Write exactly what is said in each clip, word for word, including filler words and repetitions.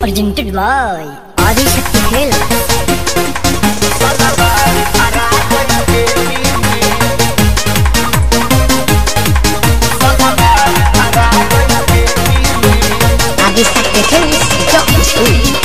Presented by Adi Shakti Films. Adi Shakti Films dot com.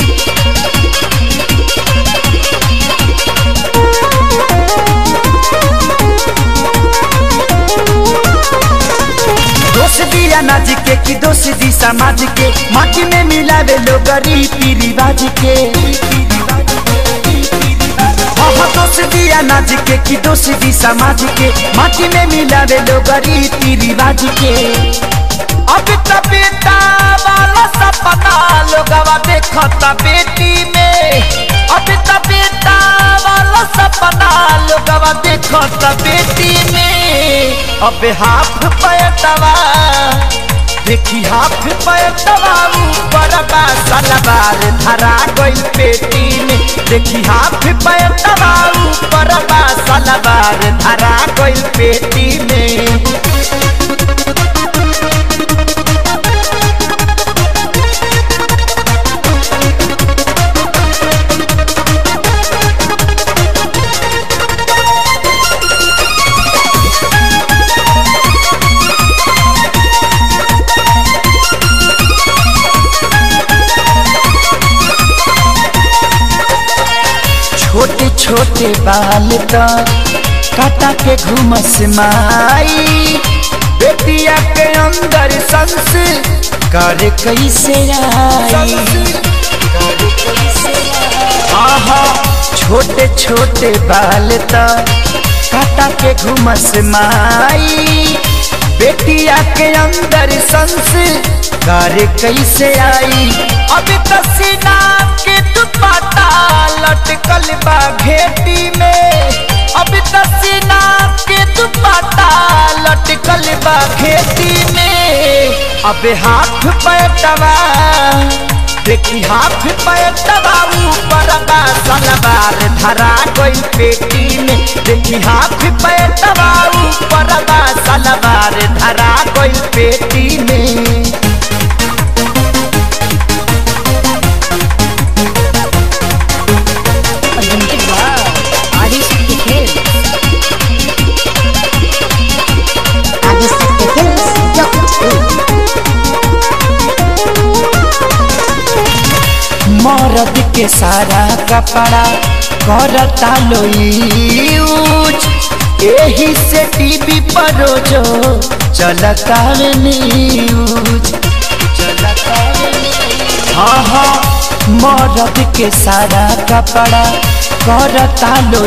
दोष दिया नाज के कि दोष दी समाज के माटी में मिलावे लोग रीति रिवाज के। हाँ दोष दिया नाज के कि दोष दी समाज के माटी में मिलावे लोग रीति रिवाज के। अब तो बेटा वाला सपना लोगवा देखता बेटी में। अब तो बेटा वाला सपना लोगवा देखता बेटी में। अब हाथ पैटवा देखी हाथ पैटवा ऊपर बा सलवार धरा गई पेटी में। देखी हाथ पैटवा ऊपर बा सलवार धरा गई पेटी में। छोटे छोटे बाल तो काटा के घुमस माई। बेटिया के अंदर संस्कार कैसे आई। आहा छोटे छोटे बाल तो काटा के घुमस माई। बेटिया के अंदर संस्कार कैसे आई। अभी तो सीना के दुपट्टा लटकल बा घेटी में। अभी तो सीना के दुपट्टा लटकल बा घेटी में। अब हाथ पैटवा देखी हाथ पैटवा ऊपर बा सलवार धरा गई पेटी में। देखी हाथ पैटवा ऊपर बा सलवार धरा गई पेटी में। मर्द के सारा कपड़ा करता लो यूज। एही से टीवी पर रोजो चलता न्यूज। हाँ हाँ मर्द के सारा कपड़ा करता लो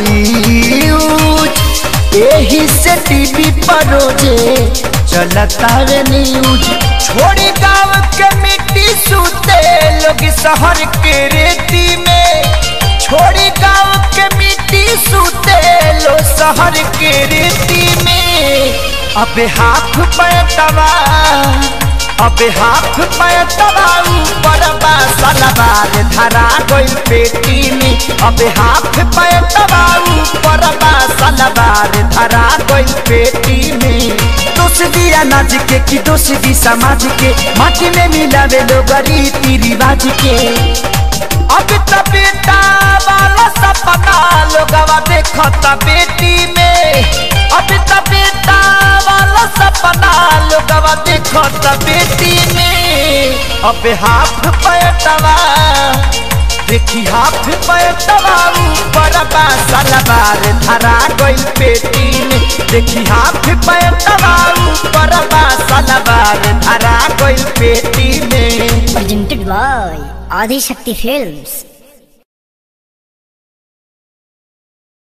यूज। एही से टीवी पर रोजे चलता न्यूज। छोड़ी गाँव के मिट्टी सूते लोग शहर के रेती में। छोड़ी गाँव के मिट्टी सूते लो शहर के रेती में। अब हाथ पैटवा अब हाथ पैटवा ऊपर बा सलवार धरा गई पेटी में। अब हाथ पैटवा ऊपर बा सलवार धरा गई पेटी में। दोष दिया नाज के कि दोष दी समाज के माटी में मिलावे लोग रीति रिवाज के। अब तो बेटा वाला सपना लोगवा देखता बेटी में। अब तो बेटा वाला सपना लोगवा देखता बेटी में। अब हाथ पैटवा देखी हाथ पैटवा ऊपर बा सलवार धरा गई पेटी में। देखी हाथ पैटवा ऊपर बा सलवार धरा गई पेटी में। Presented by Adi Shakti Films.